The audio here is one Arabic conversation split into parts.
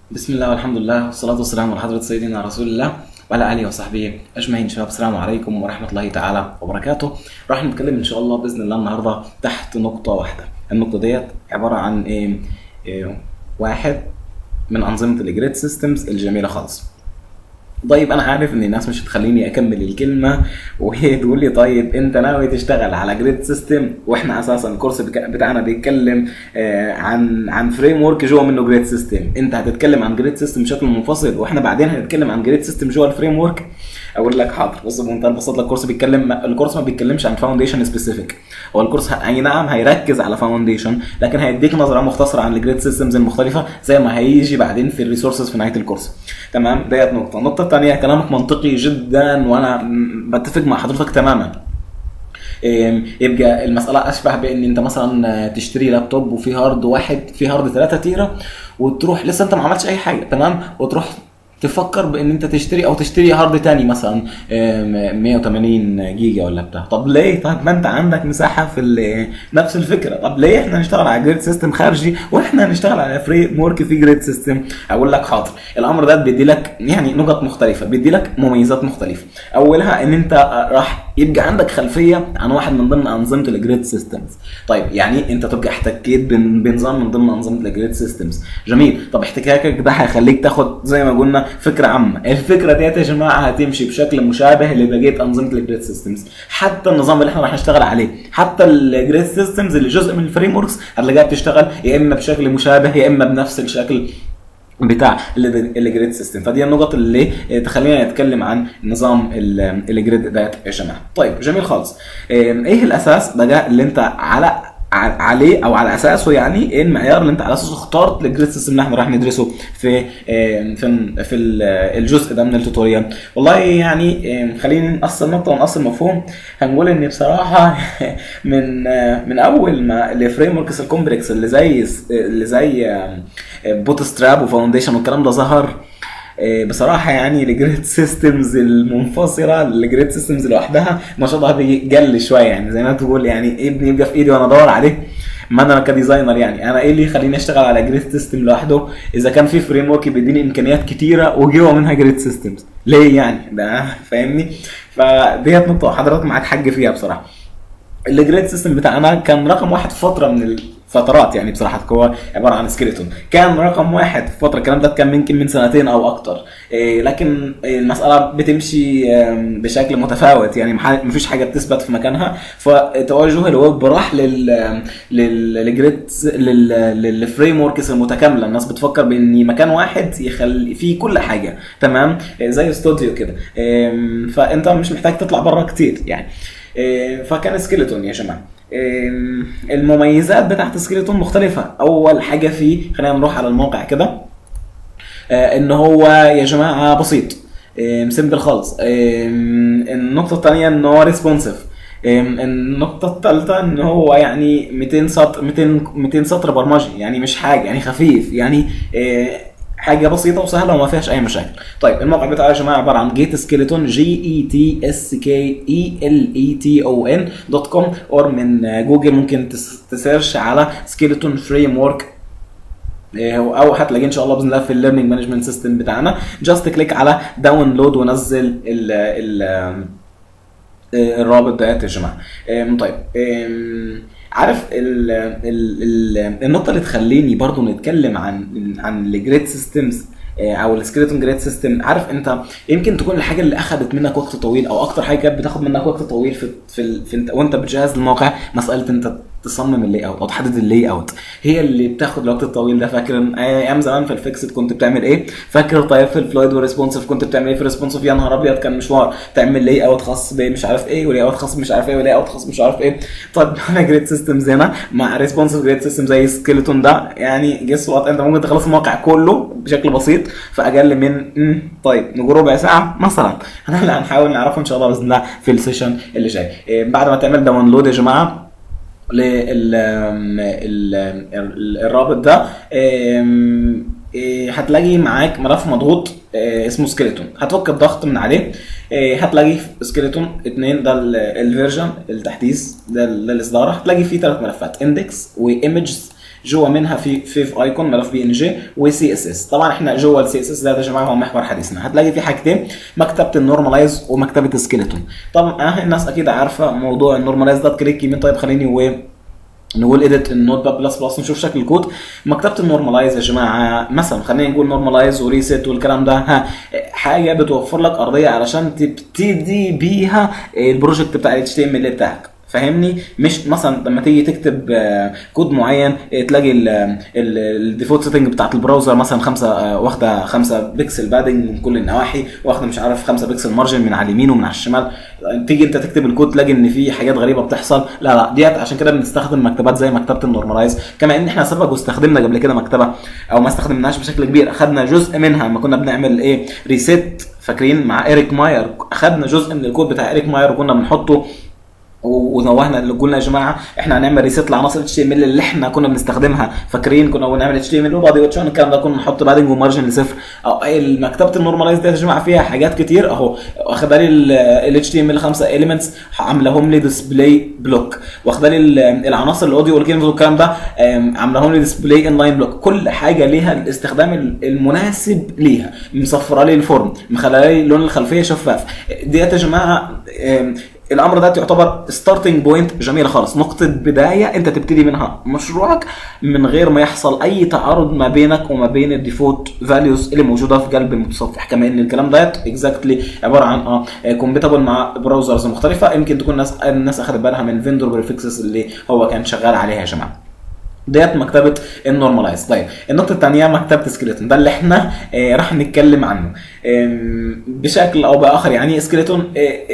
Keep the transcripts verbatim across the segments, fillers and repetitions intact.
بسم الله والحمد لله والصلاة والسلام على حضرة سيدنا رسول الله وعلى آله وصحبه أجمعين. شباب السلام عليكم ورحمة الله تعالى وبركاته. راح نتكلم إن شاء الله بإذن الله النهاردة تحت نقطة واحدة. النقطة ديت عبارة عن إيه؟ إيه واحد من أنظمة الجريد سيستمز الجميلة خالص. طيب انا عارف ان الناس مش هتخليني اكمل الكلمه وهي تقول لي طيب انت ناوي تشتغل على جريد سيستم واحنا اساسا الكورس بتاعنا بيتكلم آه عن عن فريم ورك جوه منه جريد سيستم، انت هتتكلم عن جريد سيستم بشكل منفصل واحنا بعدين هنتكلم عن جريد سيستم جوه الفريم ورك؟ اقول لك حاضر. بص بمنتهى البساطه الكورس بيتكلم الكورس ما بيتكلمش عن فاونديشن سبيسيفيك، هو الكورس اي نعم هيركز على فاونديشن لكن هيديك نظره مختصره عن الجريد سيستمز المختلفه زي ما هيجي بعدين في الريسورسز في نهايه الكورس. تمام، ديت نقطه. النقطه الثانيه كلامك منطقي جدا وانا بتفق مع حضرتك تماما. يبقى المساله اشبه بان انت مثلا تشتري لابتوب وفي هارد واحد في هارد ثلاثة تيرا وتروح لسه انت ما عملتش اي حاجه، تمام، وتروح تفكر بان انت تشتري او تشتري هارد تاني مثلا مية وتمانين جيجا ولا بتاع. طب ليه؟ طيب ما انت عندك مساحه في نفس الفكره. طب ليه احنا نشتغل على جريد سيستم خارجي واحنا نشتغل على فريم ورك في جريد سيستم؟ اقول لك حاضر. الامر ده بيدي لك يعني نقط مختلفه، بيدي لك مميزات مختلفه. اولها ان انت راح يبقى عندك خلفيه عن واحد من ضمن انظمه الجريد سيستمز. طيب يعني انت تبقى احتكيت بنظام من ضمن انظمه الجريد سيستمز، جميل. طب احتكاكك ده هيخليك تاخد زي ما قلنا فكره عامه. الفكره ديت يا جماعه هتمشي بشكل مشابه لبقيه انظمه الجريد سيستمز، حتى النظام اللي احنا راح نشتغل عليه، حتى الجريد سيستمز اللي جزء من الفريم وركس هتلاقيها بتشتغل يا اما بشكل مشابه يا اما بنفس الشكل بتاع الجريد سيستم. فدي النقط اللي تخلينا نتكلم عن نظام الجريد ديت يا جماعه. طيب جميل خالص. ايه الاساس بقى اللي انت على عليه او على اساسه، يعني ايه المعيار اللي انت على اساسه اخترت الجريد سيستم اللي احنا راح ندرسه في في في الجزء ده من التوتوريال؟ والله يعني خلينا نقسم نقطه ونقسم مفهوم. هنقول ان بصراحه من من اول ما الفريم وركس الكومبلكس اللي زي اللي زي بوت ستراب وفاونديشن والكلام ده ظهر، بصراحه يعني الجريد سيستمز المنفصله الجريد سيستمز لوحدها نشاطها بيقل شويه، يعني زي ما تقول يعني ابني يبقى في ايدي وانا ادور عليه. ما انا كديزاينر يعني انا ايه اللي يخليني اشتغل على جريد سيستم لوحده اذا كان في فريم ورك بيديني امكانيات كتيره وجوه منها جريد سيستمز؟ ليه يعني؟ ده فاهمني؟ فديت نقطه حضرتك معاك حق فيها بصراحه. الجريد سيستم بتاعنا كان رقم واحد في فتره من الفترات، يعني بصراحه هو عباره عن سكيلتون، كان رقم واحد في فتره. الكلام ده كان يمكن من سنتين او اكتر، إيه لكن المساله بتمشي بشكل متفاوت، يعني مفيش حاجه بتثبت في مكانها. فتوجه الويب راح لل للجريد للفريم وركس المتكامله. الناس بتفكر بان مكان واحد يخلي فيه كل حاجه، تمام، زي استوديو كده، فانت مش محتاج تطلع بره كتير يعني. فكان سكيلتون يا جماعه. المميزات بتاعت سكيلتون مختلفه. اول حاجه فيه، خلينا نروح على الموقع كده، ان هو يا جماعه بسيط سيمبل خالص. النقطه الثانيه ان هو ريسبونسيف. النقطه الثالثه ان هو يعني ميتين سطر ميتين ميتين سطر برمجي، يعني مش حاجه، يعني خفيف، يعني حاجه بسيطه وسهله وما فيهاش اي مشاكل. طيب الموقع بتاعه يا جماعه عباره عن جيت سكيلتون، جي اي تي اس كي اي ال اي تي او ان دوت كوم، او من جوجل ممكن تسيرش على سكيلتون فريم ورك، او هتلاقيه ان شاء الله باذن الله في الليرنينج مانجمنت سيستم بتاعنا. جاست كليك على داونلود ونزل ال ال الرابط ده يا جماعه. طيب عارف ال ال ال النقطه اللي تخليني برضو نتكلم عن عن الجريد سيستمز او السكيلتون جريد سيستم؟ عارف انت يمكن تكون الحاجه اللي اخذت منك وقت طويل او اكتر حاجه كانت بتاخد منك وقت طويل في في, في وانت بتجهز الموقع، مساله انت تصمم اللي اوت او تحدد اللي اوت، هي اللي بتاخد الوقت الطويل ده. فاكر ايام زمان في الفيكسد كنت بتعمل ايه؟ فاكر طيب في الفلويد والريسبونسيف كنت بتعمل ايه؟ في الريسبونسيف يا نهار ابيض كان مشوار، تعمل لي اوت خاص بمش عارف ايه ولي اوت خاص مش عارف ايه ولي اوت خاص مش عارف ايه. طيب انا جريد سيستمز هنا مع ريسبونسيف جريد سيستم زي سكيلتون ده، يعني جس وات انت ممكن تخلص الموقع كله بشكل بسيط في اقل من م... طيب نقول ربع ساعه مثلا. انا اللي هنحاول نعرفه ان شاء الله باذن الله في السيشن اللي جاي. بعد ما تعمل داونلود يا جماعه للرابط ده هتلاقي معاك ملف مضغوط اسمه سكيلتون، هتفك الضغط من عليه هتلاقي سكيلتون اتنين ده الفيرجن التحديث ده الاصدار. هتلاقي فيه ثلاث ملفات، اندكس وايمجز جوه منها في فيف ايكون ملف بي ان جي وسي اس اس. طبعا احنا جوه السي اس اس ده يا جماعه هو محور حديثنا، هتلاقي في حاجتين، مكتبه النورماليز ومكتبه سكيلتون. طبعا الناس اكيد عارفه موضوع النورماليز ده، كليك يمين. طيب خليني و نقول اديت النوت باد بلس بلس نشوف شكل الكود. مكتبه النورماليز يا جماعه مثلا خلينا نقول نورماليز وريسيت والكلام ده، ها حاجه بتوفر لك ارضيه علشان تبتدي بيها البروجكت بتاع الاتش تي ام ال بتاعك، فاهمني؟ مش مثلا لما تيجي تكتب كود معين تلاقي الديفولت سيتنج بتاعت البراوزر مثلا خمسه واخده خمسه بكسل بادنج من كل النواحي، واخده مش عارف خمسه بكسل مارجن من على اليمين ومن على الشمال، تيجي انت تكتب الكود تلاقي ان في حاجات غريبه بتحصل. لا لا ديت عشان كده بنستخدم مكتبات زي مكتبه النورماليز. كما ان احنا سبق واستخدمنا قبل كده مكتبه او ما استخدمناش بشكل كبير، اخدنا جزء منها لما كنا بنعمل ايه ريسيت، فاكرين مع ايريك ماير؟ اخدنا جزء من الكود بتاع ايريك ماير وكنا بنحطه ونوهنا اللي قلنا يا جماعه احنا هنعمل ريسيت لعناصر اتش تي ام ال اللي احنا كنا بنستخدمها، فاكرين؟ كنا بنعمل اتش تي ام ال وبادي وتشون الكلام ده، كنا نحط بادنج ومارجن لصفر. مكتبه النورماليز دي يا جماعه فيها حاجات كتير اهو، واخده لي ال اتش تي ام ال خمسه اليمنتس عاملاهم لي ديسبلاي بلوك، واخده لي العناصر الاوديو والكلمه والكلام ده عاملاهم لي ديسبلاي ان لاين بلوك، كل حاجه ليها الاستخدام المناسب ليها، مصفره لي الفورم، مخليه لي لون الخلفيه شفاف. ديت يا جماعه الامر ده يعتبر ستارتنج بوينت جميله خالص، نقطه بدايه انت تبتدي منها مشروعك من غير ما يحصل اي تعارض ما بينك وما بين الديفولت فاليوز اللي موجوده في قلب المتصفح. كما ان الكلام ده اكزاكتلي عباره عن اه كومباتبل مع براوزرز مختلفه، يمكن تكون الناس الناس اخذت بالها من فيندور بريفكسز اللي هو كان شغال عليها يا جماعه. ديت مكتبه النورماليز. طيب النقطه الثانيه مكتبه سكيلتون، ده اللي احنا آه راح نتكلم عنه آه بشكل او باخر. يعني سكيلتون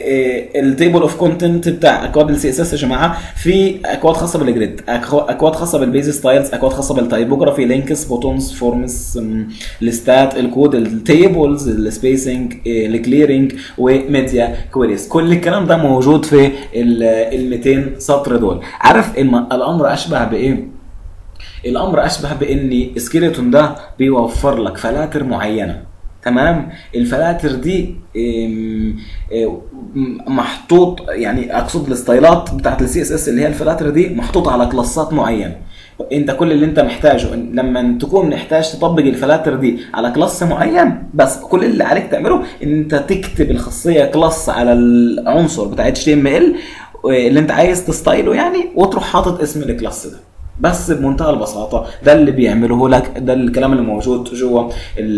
التيبل اوف كونتنت بتاع اكواد السي اس اس يا جماعه، في اكواد خاصه بالجريد، اكواد خاصه بالبيز ستايلز، اكواد خاصه بالتايبوجرافي، لينكس، بوتونز، فورمز، ليستات، الكود، التيبلز، السبيسنج، الكليرنج، وميديا كويريز. كل الكلام ده موجود في ال مئتين سطر دول. عارف الامر اشبه بايه؟ الامر اشبه بان سكيلتون ده بيوفر لك فلاتر معينه، تمام؟ الفلاتر دي محطوط، يعني اقصد الستايلات بتاعت السي اس اس اللي هي الفلاتر دي محطوطه على كلاسات معينه. انت كل اللي انت محتاجه لما تكون محتاج تطبق الفلاتر دي على كلاس معين، بس كل اللي عليك تعمله ان انت تكتب الخاصيه كلاس على العنصر بتاع اتش تي ام ال اللي انت عايز تستايله يعني، وتروح حاطط اسم الكلاس ده بس بمنتهى البساطه. ده اللي بيعمله لك، ده الكلام اللي موجود جوه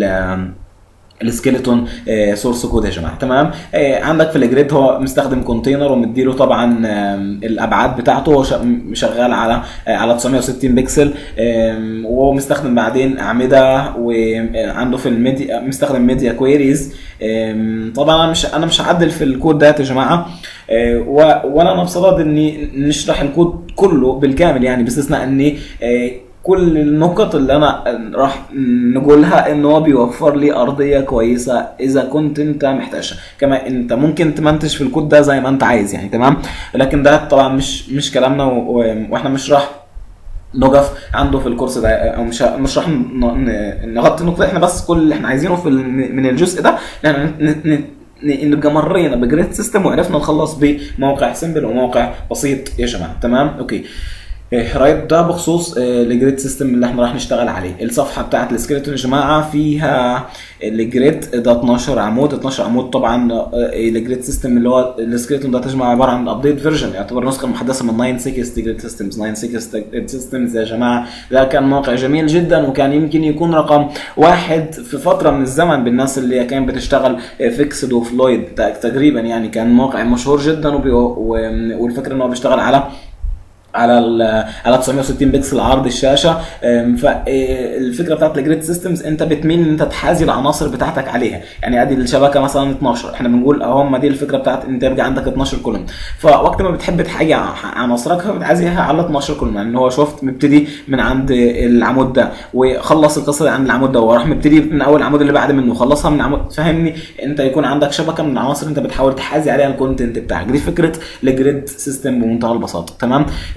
السكيلتون سورس كود يا جماعه، تمام؟ عندك في الجريد هو مستخدم كونتينر ومديله طبعا الابعاد بتاعته، هو شغال على على تسعمية وستين بكسل، وهو مستخدم بعدين اعمده، وعنده في الميديا مستخدم ميديا كويريز. طبعا انا مش انا مش هعدل في الكود ده يا جماعه، وانا انا بصدد اني نشرح الكود كله بالكامل، يعني باستثناء اني كل النقط اللي انا راح نقولها ان هو بيوفر لي ارضيه كويسه اذا كنت انت محتاجها. كما انت ممكن تمنتج في الكود ده زي ما انت عايز يعني، تمام؟ لكن ده طبعا مش مش كلامنا، واحنا مش راح نقف عنده في الكورس ده، او مش مش راح نغطي النقطه. احنا بس كل اللي احنا عايزينه في من الجزء ده ان نبقى مرينا بجريد سيستم وعرفنا نخلص بموقع سيمبل وموقع بسيط يا جماعه، تمام؟ اوكي رايت. ده بخصوص الجريد سيستم اللي احنا راح نشتغل عليه. الصفحه بتاعت السكيلتون يا جماعه فيها الجريد ده اتناشر عمود، اتناشر عمود. طبعا الجريد سيستم اللي هو السكيلتون ده تجمع عباره عن ابديت فيرجن، يعتبر نسخه محدثه من تسعمية وستين جريد سيستمز. تسعمية وستين جريد سيستمز يا جماعه ده كان موقع جميل جدا، وكان يمكن يكون رقم واحد في فتره من الزمن بالناس اللي كانت بتشتغل فيكسد وفلويد تقريبا، يعني كان موقع مشهور جدا، والفكره ان هو بيشتغل على على على تسعمية وستين بكسل عرض الشاشه. فالفكره بتاعت الجريد سيستمز انت بتميل ان انت تحازي العناصر بتاعتك عليها، يعني ادي الشبكه مثلا اتناشر، احنا بنقول اهو ما دي الفكره بتاعت انت يبقى عندك اتناشر كولوم، فوقت ما بتحب تحاجي عناصرك فبتحازيها على اتناشر كولوم. يعني هو شفت مبتدي من عند العمود ده وخلص القصه عند العمود ده، وراح مبتدي من اول العمود اللي بعد منه وخلصها من عمود، فاهمني؟ انت يكون عندك شبكه من العناصر انت بتحاول تحازي عليها الكونتنت بتاعك. دي فكره الجريد سيستم بمنتهى البساطه، تمام؟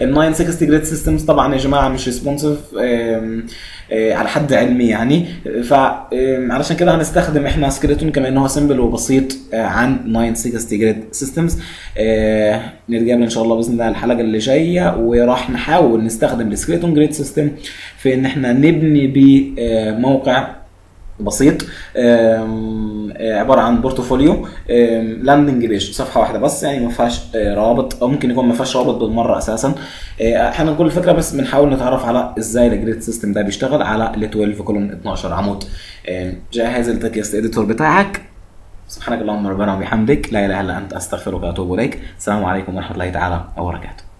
ال تسعمية وستين جريد سيستمز طبعا يا جماعه مش ريسبونسيف على حد علمي يعني، فعلشان كده هنستخدم احنا سكيلتون كما ان هو سيمبل وبسيط عن تسعمية وستين جريد سيستمز. نرجع ان شاء الله باذن الله الحلقه اللي جايه، وراح نحاول نستخدم السكيلتون جريد سيستم في ان احنا نبني بيه موقع بسيط عباره عن بورتفوليو لاندنج بيج، صفحه واحده بس يعني ما فيهاش رابط، او ممكن يكون ما فيهاش رابط بالمره اساسا. احنا كل الفكره بس بنحاول نتعرف على ازاي الجريد سيستم ده بيشتغل على ال اثناشر كولوم اتناشر عمود. جهز التكست اديتور بتاعك. سبحانك اللهم ربنا وبحمدك لا اله الا انت استغفرك واتوب اليك. السلام عليكم ورحمه الله تعالى وبركاته.